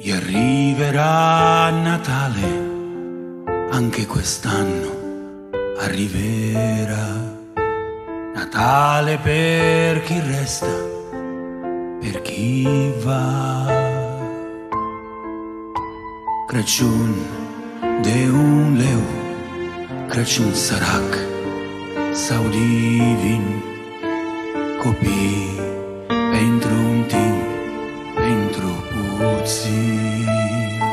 E arriverà Natale, anche quest'anno arriverà. Natale per chi resta, per chi va. Crăciun de un leu, Crăciun sărac sau divin, copii pentru un timp, pentru puțin.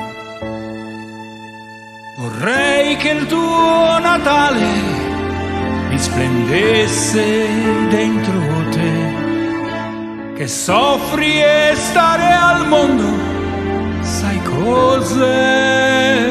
Vorrei che il tuo Natale risplendesse dentro te, che soffri e stare al mondo, sai cos'è?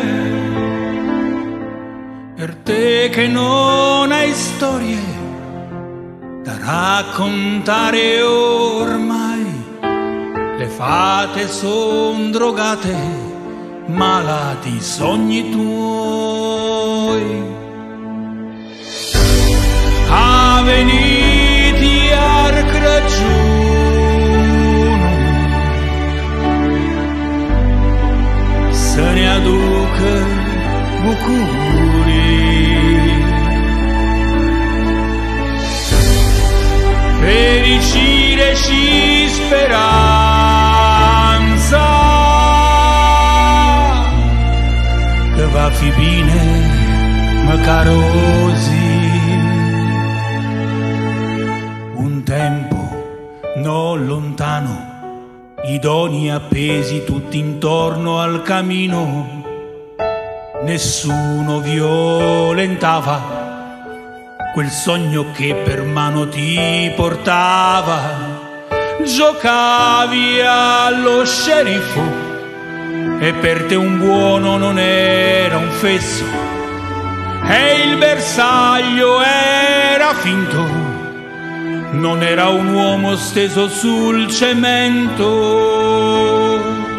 Per te che non hai storie da raccontare ormai, le fate son drogate, malati sogni tuoi. A venit iar Crăciunul să ne aducă bucurii, fericire și speranța că va fi bine măcar o zi. Un tempo non lontano, i doni appesi tutti intorno al camino, nessuno violentava quel sogno che per mano ti portava. Giocavi allo sceriffo e per te un buono non era un fesso, e il bersaglio era finto, non era un uomo steso sul cemento.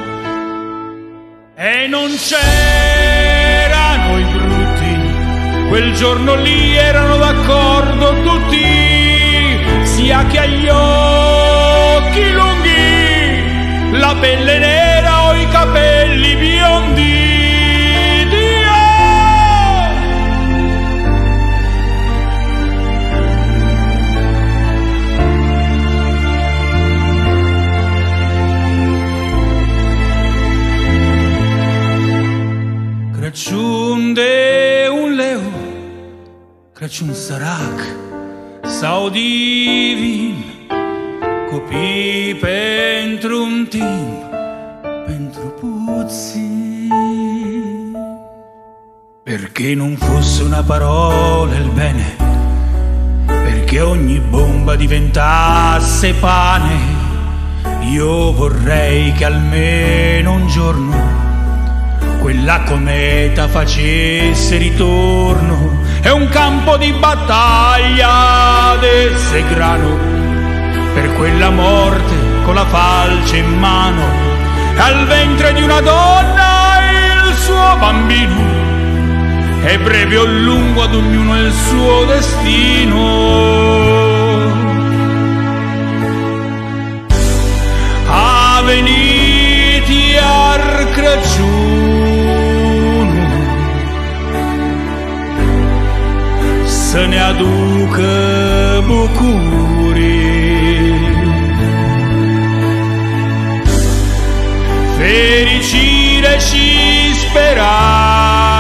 E non c'erano i brutti, quel giorno lì erano d'accordo tutti, sia che agli occhi lunghi, la pelle nera o i capelli biondi. Crăciun de un leu, Crăciun sărac sau divin, copii pentru un timp, pentru puțin. Perché non fosse una parola il bene, perché ogni bomba diventasse pane, io vorrei che almeno un giorno quella cometa facesse ritorno, e un campo di battaglia desse grano per quella morte con la falce in mano, e al ventre di una donna il suo bambino, e breve o lungo ad ognuno il suo destino. A venit iar Crăciun să ne aducă bucurii, fericire și speranță